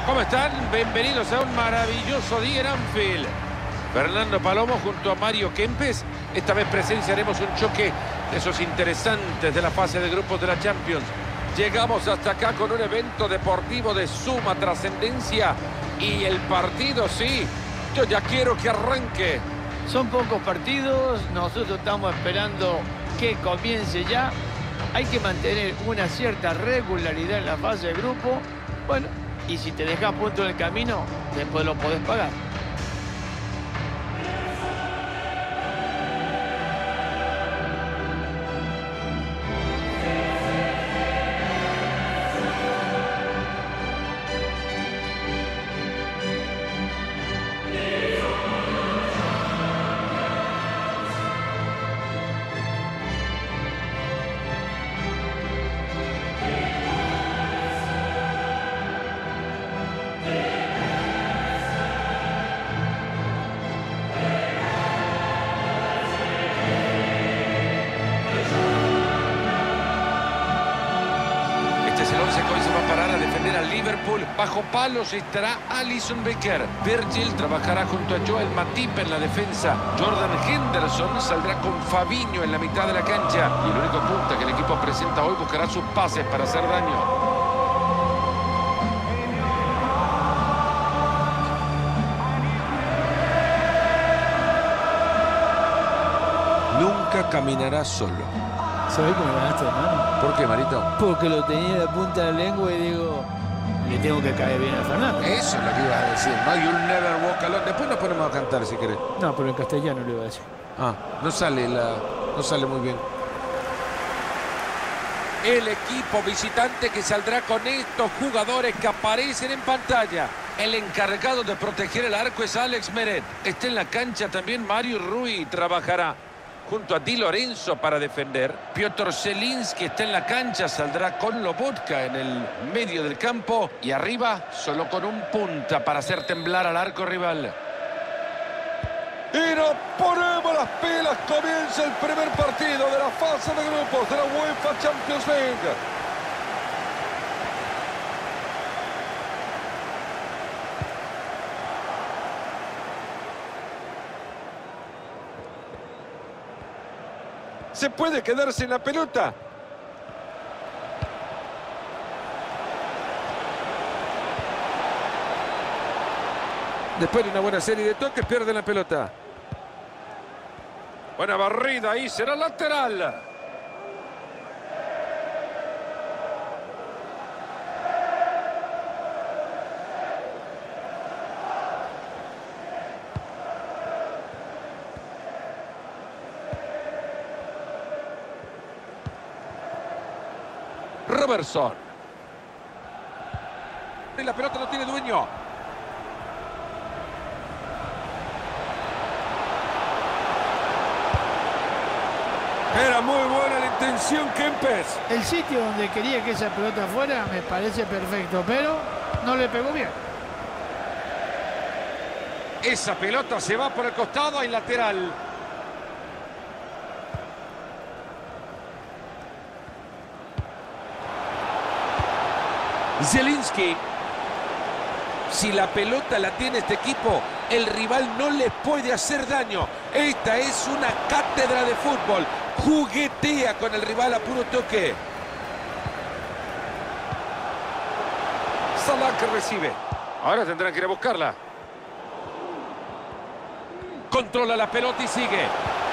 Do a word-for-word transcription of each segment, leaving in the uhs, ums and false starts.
¿Cómo están? Bienvenidos a un maravilloso día en Anfield. Fernando Palomo junto a Mario Kempes. Esta vez presenciaremos un choque de esos interesantes de la fase de grupos de la Champions. Llegamos hasta acá con un evento deportivo de suma trascendencia. Y el partido, sí, yo ya quiero que arranque. Son pocos partidos, nosotros estamos esperando que comience ya. Hay que mantener una cierta regularidad en la fase de grupo. Bueno, y si te dejas punto en el camino, después lo podés pagar. Que hoy se va a parar a defender al Liverpool. Bajo palos estará Alisson Becker. Virgil trabajará junto a Joel Matip en la defensa. Jordan Henderson saldrá con Fabinho en la mitad de la cancha. Y el único punta que el equipo presenta hoy buscará sus pases para hacer daño. Nunca caminará solo. ¿Sabés cómo me ganaste, hermano? ¿Por qué, Marito? Porque lo tenía en la punta de la lengua y digo, le tengo que caer bien a Fernando. Eso es lo que ibas a decir, ¿no? You'll never walk alone. Después nos ponemos a cantar, si querés. No, pero en castellano lo iba a decir. Ah, no sale la... no sale muy bien. El equipo visitante que saldrá con estos jugadores que aparecen en pantalla. El encargado de proteger el arco es Alex Meret. Está en la cancha también Mario Rui, trabajará junto a Di Lorenzo para defender. Piotr Zelinski está en la cancha, saldrá con Lobotka en el medio del campo. Y arriba, solo con un punta para hacer temblar al arco rival. Y nos ponemos las pilas, comienza el primer partido de la fase de grupos de la UEFA Champions League. Se puede quedar sin la pelota. Después de una buena serie de toques, pierde la pelota. Buena barrida ahí, será lateral. Robertson. Y la pelota no tiene dueño. Era muy buena la intención, Kempes. El sitio donde quería que esa pelota fuera me parece perfecto, pero no le pegó bien. Esa pelota se va por el costado y lateral. Zelinski. Si la pelota la tiene este equipo, el rival no le puede hacer daño. Esta es una cátedra de fútbol. Juguetea con el rival a puro toque. Salah que recibe. Ahora tendrán que ir a buscarla. Controla la pelota y sigue.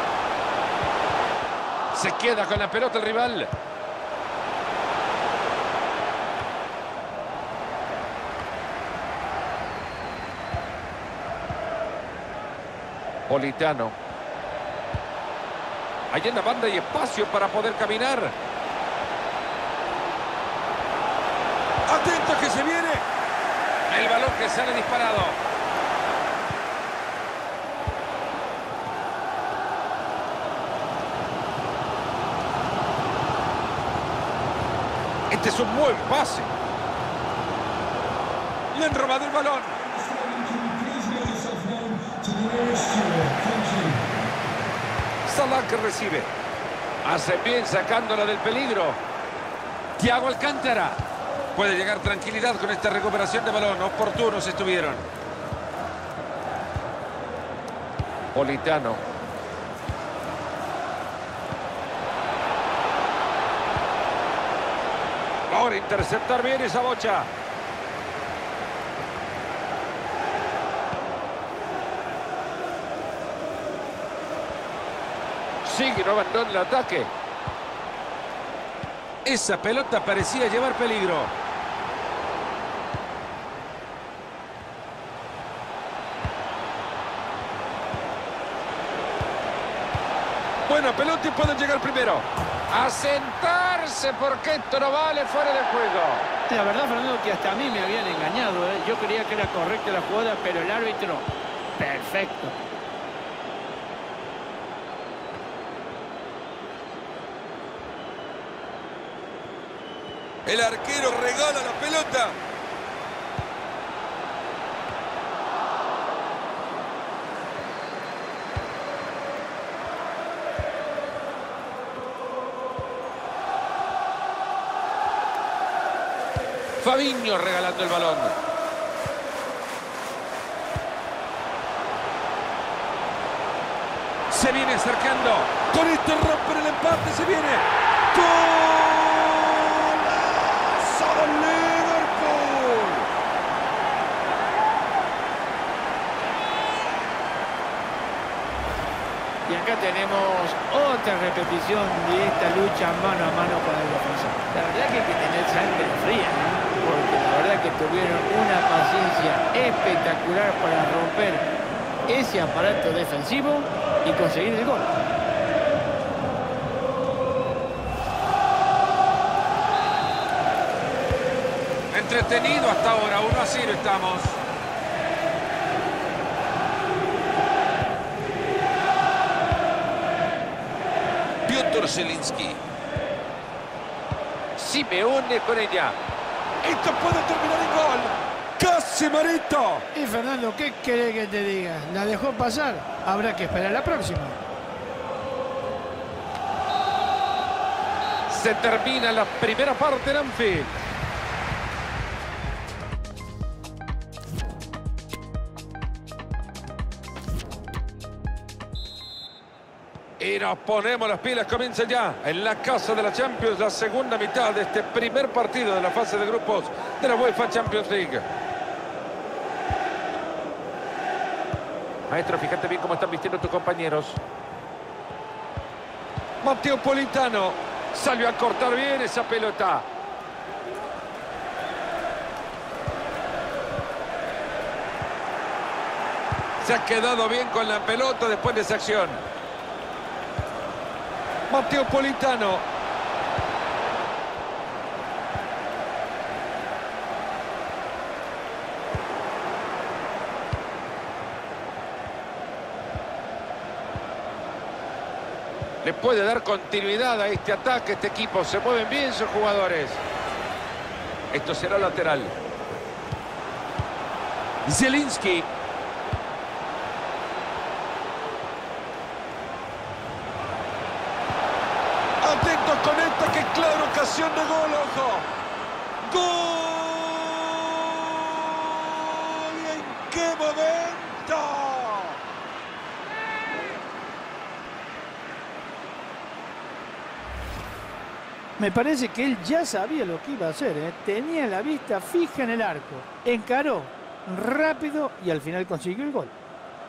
Se queda con la pelota el rival. Politano. Allá en la banda hay espacio para poder caminar. Atento que se viene. El balón que sale disparado. Este es un buen pase. Le han robado el balón. Salah que recibe. Hace bien sacándola del peligro. Thiago Alcántara. Puede llegar tranquilidad con esta recuperación de balón. Oportunos estuvieron. Politano. Ahora interceptar bien esa bocha. Sigue, no abandona el ataque. Esa pelota parecía llevar peligro. Buena pelota y pueden llegar primero. A sentarse porque esto no vale, fuera de juego. La verdad, Fernando, que hasta a mí me habían engañado, ¿eh? Yo creía que era correcta la jugada, pero el árbitro, perfecto. El arquero regala la pelota. Fabinho regalando el balón. Se viene acercando. Con esto rompe el empate. Se viene. ¡Gol! Y acá tenemos otra repetición de esta lucha mano a mano con el defensor. La verdad que hay que tener sangre fría, ¿no? Porque la verdad que tuvieron una paciencia espectacular para romper ese aparato defensivo y conseguir el gol. Entretenido hasta ahora, uno a cero estamos. Zielinski. Simeone con ella. Esto puede terminar en gol. ¡Casi, Marito! Y Fernando, ¿qué querés que te diga? ¿La dejó pasar? Habrá que esperar la próxima. Se termina la primera parte en Anfield. Y nos ponemos las pilas, comienza ya en la casa de la Champions, la segunda mitad de este primer partido de la fase de grupos de la UEFA Champions League. Maestro, fíjate bien cómo están vistiendo tus compañeros. Matteo Politano salió a cortar bien esa pelota. Se ha quedado bien con la pelota después de esa acción. Matteo Politano. Le puede dar continuidad a este ataque, este equipo. Se mueven bien sus jugadores. Esto será lateral. Zielinski. Atentos con esta, que clara ocasión de gol, ojo. ¡Gol! ¿Y en qué momento? Me parece que él ya sabía lo que iba a hacer, ¿eh? Tenía la vista fija en el arco. Encaró rápido y al final consiguió el gol.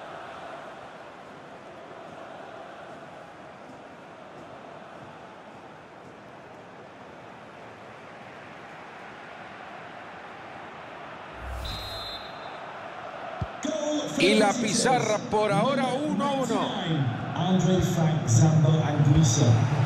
Y la pizarra por ahora uno a uno. Andre, Frank, Zambo and Luisa.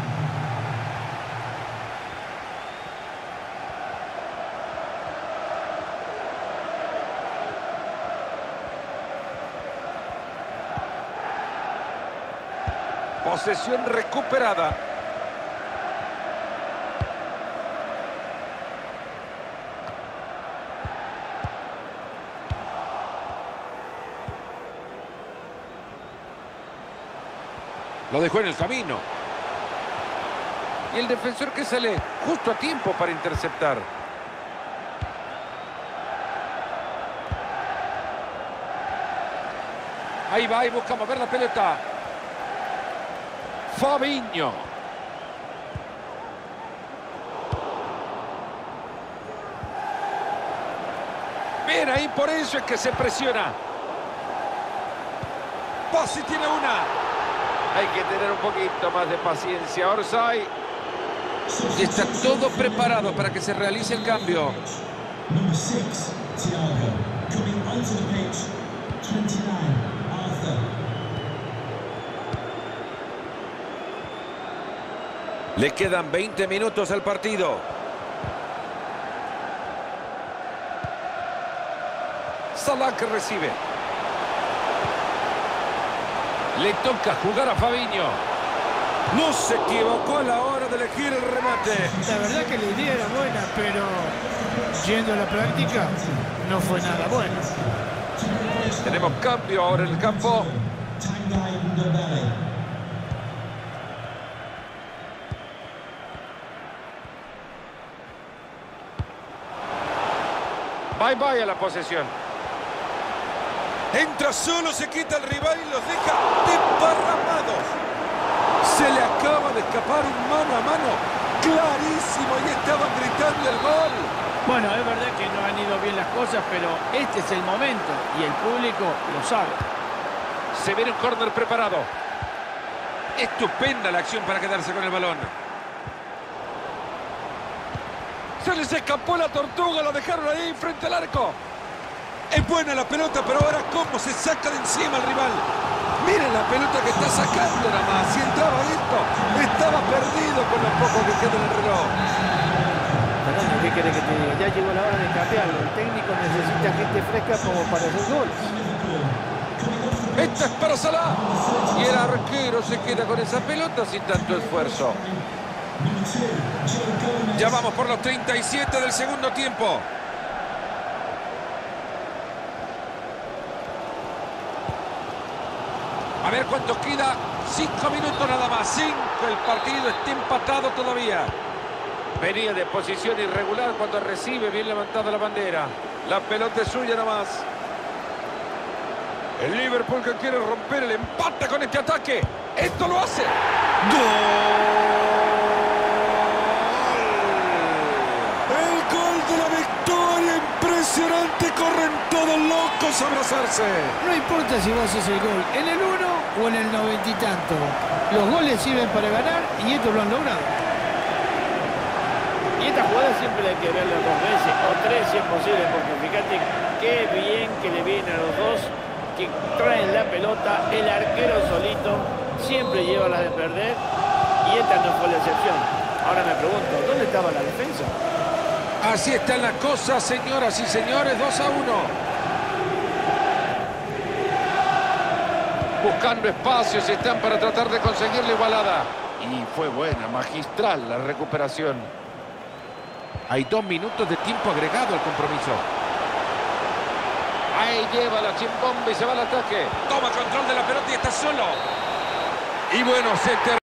Posesión recuperada. Lo dejó en el camino. Y el defensor que sale justo a tiempo para interceptar. Ahí va y busca mover la pelota. Fabinho. Bien, ahí por eso es que se presiona. Pasi tiene una. Hay que tener un poquito más de paciencia. Orsay. Y está todo preparado para que se realice el cambio. Number six, Thiago. Coming onto the pitch, twenty-nine, Arthur. Le quedan veinte minutos al partido. Salah que recibe. Le toca jugar a Fabinho. No se equivocó a la hora de elegir el remate. La verdad que la idea era buena, pero yendo a la práctica no fue nada bueno. Tenemos cambio ahora en el campo. Tanguy Ndombele. Bye bye a la posesión. Entra solo, se quita el rival y los deja desparramados. Se le acaba de escapar un mano a mano clarísimo y estaban gritando el gol. Bueno, es verdad que no han ido bien las cosas, pero este es el momento y el público lo sabe. Se viene un córner preparado. Estupenda la acción para quedarse con el balón. Se les escapó la tortuga, lo dejaron ahí frente al arco. Es buena la pelota, pero ahora cómo se saca de encima al rival. Miren la pelota que está sacando nada más. Si entraba esto, estaba perdido con lo poco que queda en el reloj. Fernando, ¿qué querés que te diga? Ya llegó la hora de cambiarlo. El técnico necesita gente fresca como para hacer goles. Esta es para Salah. Y el arquero se queda con esa pelota sin tanto esfuerzo. Ya vamos por los treinta y siete del segundo tiempo. A ver cuánto queda. Cinco minutos nada más. Cinco. El partido está empatado todavía. Venía de posición irregular cuando recibe. Bien levantada la bandera. La pelota es suya nada más. El Liverpool que quiere romper el empate con este ataque. Esto lo hace. ¡Gol! El gol de la victoria. Impresionante. Corren todos locos a abrazarse. No importa si vos haces el gol en el uno o en el noventa y tanto. Los goles sirven para ganar y esto lo han logrado. Y esta jugada siempre hay que verla dos veces o tres si es posible, porque fíjate qué bien que le viene a los dos que traen la pelota. El arquero solito siempre lleva la de perder y esta no fue la excepción. Ahora me pregunto, ¿dónde estaba la defensa? Así están las cosas, señoras y señores. dos a uno. Buscando espacios están para tratar de conseguir la igualada. Y fue buena, magistral la recuperación. Hay dos minutos de tiempo agregado al compromiso. Ahí lleva la chimbomba y se va al ataque. Toma control de la pelota y está solo. Y bueno, se termina.